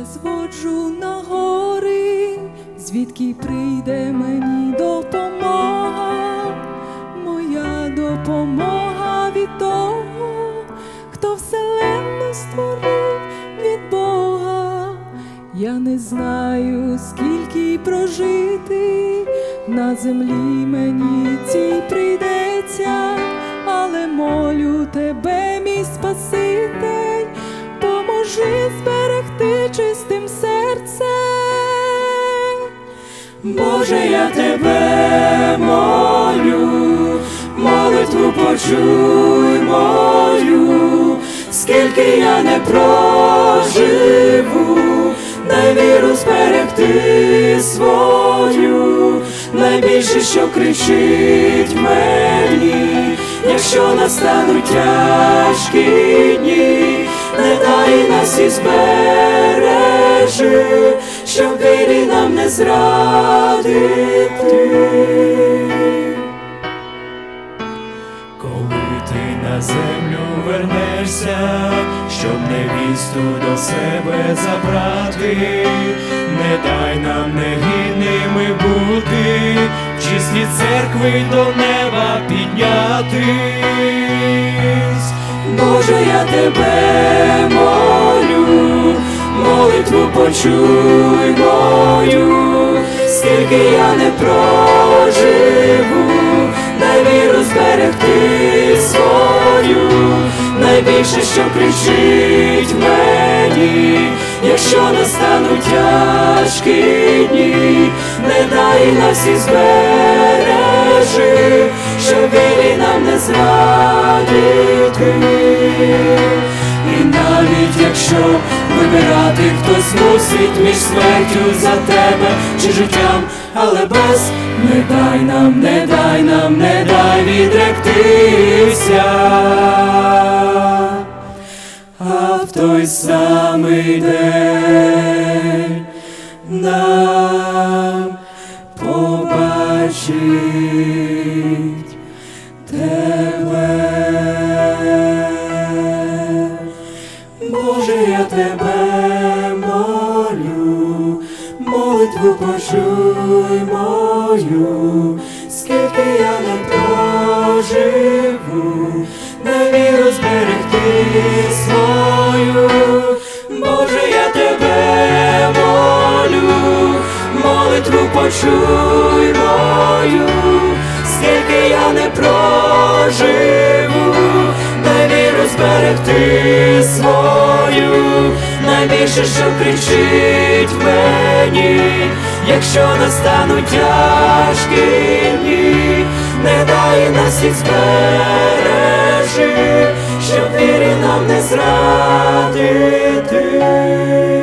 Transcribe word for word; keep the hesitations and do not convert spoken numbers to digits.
зводжу на гори, звідки прийде мені допомога. Моя допомога від того, хто вселенну створив, від Бога. Я не знаю, скільки прожити на землі мені цій прийдеться, але молю тебе, мій Спаситель, поможи зберегти чистим серце. Боже, я тебе молю, молитву почуй мою, скільки я не проживу, дай віру зберегти свою, найбільше, що кричить мені, якщо настануть тяжкі дні, не дай нас і збережи, щоб вірі нам не зрадити. Коли ти на землю вернешся, щоб невісту до себе забрати, не дай нам негідними бути, в чесні церкви до неба піднятись. Боже, я тебе молю, молитву почуй мою, скільки я не проживу, дай віру зберегти свою, найбільше, що кричить мені, якщо настануть тяжкі дні, не дай нас і збережи, щоб вірі нам не зрадити. І навіть якщо вибирати хтось мусить між смертю за тебе чи життям, але без, не дай нам, не дай нам, не дай відректися. А в той самий день нам побачить тебе. Боже, я тебе молю, молитву почуй мою, скільки я не проживу, дай віру зберегти свою. Боже, я тебе молю, молитву почуй мою, скільки я не проживу, дай віру зберегти свою, найбільше, що кричить мені, якщо настануть тяжкі дні, не дай нас їх збережи, щоб вірі нам не зрадити.